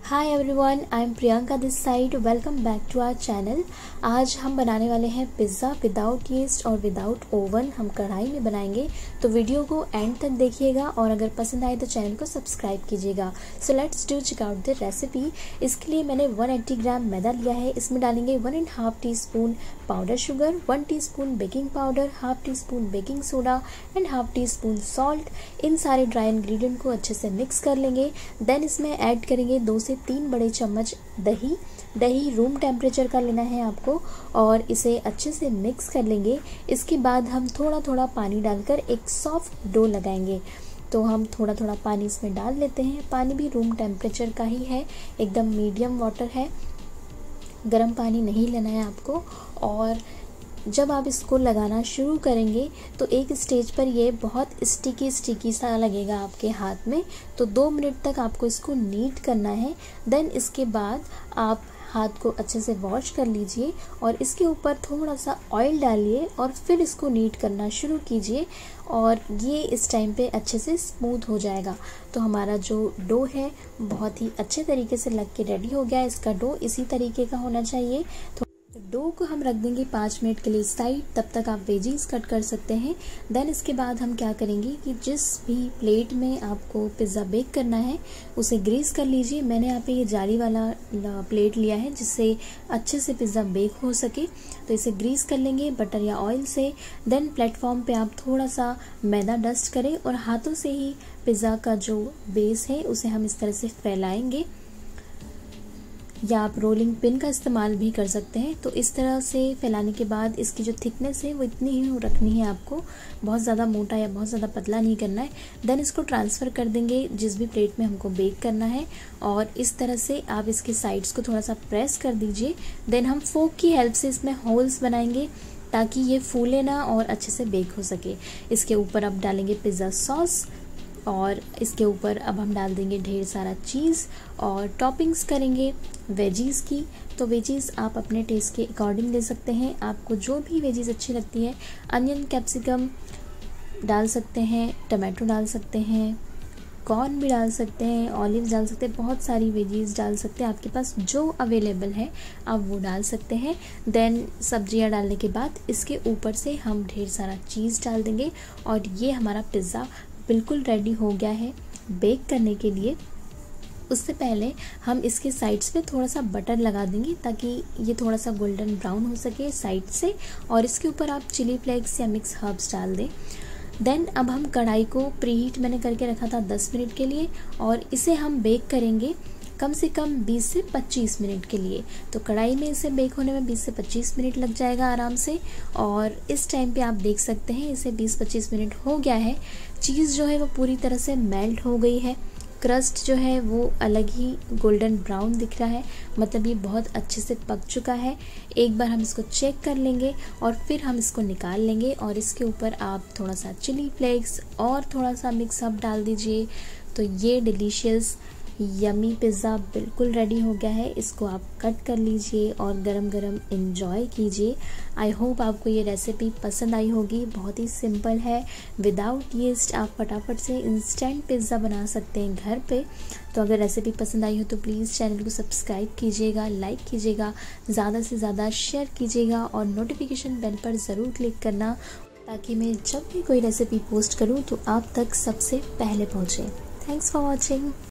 Hi everyone, I am Priyanka this side. Welcome back to our channel. आज हम बनाने वाले हैं पिज़्ज़ा विदाउट यीस्ट और विदाउट ओवन। हम कढ़ाई में बनाएंगे, तो वीडियो को एंड तक देखिएगा और अगर पसंद आए तो चैनल को सब्सक्राइब कीजिएगा। So let's do check out the recipe. इसके लिए मैंने 180 ग्राम मैदा लिया है। इसमें डालेंगे 1.5 teaspoon powder sugar, 1 teaspoon baking powder, half teaspoon baking soda and half teaspoon salt. इन सारे ड्राई इंग्रेडिएंट को अच्छे से मिक्स कर लेंगे। देन इसमें ऐड करेंगे 2 से 3 बड़े चम्मच दही रूम टेम्परेचर का लेना है आपको और इसे अच्छे से मिक्स कर लेंगे। इसके बाद हम थोड़ा थोड़ा पानी डालकर एक सॉफ्ट डो लगाएंगे। तो हम थोड़ा थोड़ा पानी इसमें डाल लेते हैं। पानी भी रूम टेम्परेचर का ही है, एकदम मीडियम वाटर है, गर्म पानी नहीं लेना है आपको। और जब आप इसको लगाना शुरू करेंगे तो एक स्टेज पर ये बहुत स्टिकी सा लगेगा आपके हाथ में, तो 2 मिनट तक आपको इसको नीट करना है। देन इसके बाद आप हाथ को अच्छे से वॉश कर लीजिए और इसके ऊपर थोड़ा सा ऑयल डालिए और फिर इसको नीट करना शुरू कीजिए और ये इस टाइम पे अच्छे से स्मूथ हो जाएगा। तो हमारा जो डो है बहुत ही अच्छे तरीके से लग के रेडी हो गया। इसका डो इसी तरीके का होना चाहिए। डो को हम रख देंगे 5 मिनट के लिए साइड। तब तक आप वेजीज कट कर सकते हैं। देन इसके बाद हम क्या करेंगे कि जिस भी प्लेट में आपको पिज़्ज़ा बेक करना है उसे ग्रीस कर लीजिए। मैंने यहाँ पे ये जाली वाला प्लेट लिया है जिससे अच्छे से पिज़्ज़ा बेक हो सके, तो इसे ग्रीस कर लेंगे बटर या ऑयल से। देन प्लेटफॉर्म पे आप थोड़ा सा मैदा डस्ट करें और हाथों से ही पिज़्ज़ा का जो बेस है उसे हम इस तरह से फैलाएंगे, या आप रोलिंग पिन का इस्तेमाल भी कर सकते हैं। तो इस तरह से फैलाने के बाद इसकी जो थिकनेस है वो इतनी ही रखनी है आपको, बहुत ज़्यादा मोटा या बहुत ज़्यादा पतला नहीं करना है। देन इसको ट्रांसफ़र कर देंगे जिस भी प्लेट में हमको बेक करना है और इस तरह से आप इसके साइड्स को थोड़ा सा प्रेस कर दीजिए। देन हम फोक की हेल्प से इसमें होल्स बनाएंगे ताकि ये फूले ना और अच्छे से बेक हो सके। इसके ऊपर अब डालेंगे पिज़्ज़ा सॉस और इसके ऊपर अब हम डाल देंगे ढेर सारा चीज़ और टॉपिंग्स करेंगे वेजीज़ की। तो वेजीज़ आप अपने टेस्ट के अकॉर्डिंग ले सकते हैं, आपको जो भी वेजीज़ अच्छी लगती है। अनियन कैप्सिकम डाल सकते हैं, टमाटो डाल सकते हैं, कॉर्न भी डाल सकते हैं, ऑलिव डाल सकते हैं, बहुत सारी वेजीज़ डाल सकते हैं। आपके पास जो अवेलेबल है आप वो डाल सकते हैं। देन सब्जियां डालने के बाद इसके ऊपर से हम ढेर सारा चीज़ डाल देंगे और ये हमारा पिज़्ज़ा बिल्कुल रेडी हो गया है बेक करने के लिए। उससे पहले हम इसके साइड्स पे थोड़ा सा बटर लगा देंगे ताकि ये थोड़ा सा गोल्डन ब्राउन हो सके साइड से, और इसके ऊपर आप चिली फ्लेक्स या मिक्स हर्ब्स डाल दें। देन अब हम कढ़ाई को प्रीहीट मैंने करके रखा था 10 मिनट के लिए और इसे हम बेक करेंगे कम से कम 20 से 25 मिनट के लिए। तो कढ़ाई में इसे बेक होने में 20 से 25 मिनट लग जाएगा आराम से। और इस टाइम पे आप देख सकते हैं इसे 20-25 मिनट हो गया है। चीज़ जो है वो पूरी तरह से मेल्ट हो गई है, क्रस्ट जो है वो अलग ही गोल्डन ब्राउन दिख रहा है, मतलब ये बहुत अच्छे से पक चुका है। एक बार हम इसको चेक कर लेंगे और फिर हम इसको निकाल लेंगे और इसके ऊपर आप थोड़ा सा चिली फ्लेक्स और थोड़ा सा मिक्स अप डाल दीजिए। तो ये डिलीशियस यमी पिज़्ज़ा बिल्कुल रेडी हो गया है। इसको आप कट कर लीजिए और गरम गरम एंजॉय कीजिए। आई होप आपको ये रेसिपी पसंद आई होगी। बहुत ही सिंपल है, विदाउट यीस्ट आप फटाफट से इंस्टेंट पिज़्ज़ा बना सकते हैं घर पे। तो अगर रेसिपी पसंद आई हो तो प्लीज़ चैनल को सब्सक्राइब कीजिएगा, लाइक कीजिएगा, ज़्यादा से ज़्यादा शेयर कीजिएगा और नोटिफिकेशन बेल पर ज़रूर क्लिक करना ताकि मैं जब भी कोई रेसिपी पोस्ट करूँ तो आप तक सबसे पहले पहुँचे। Thanks for watching.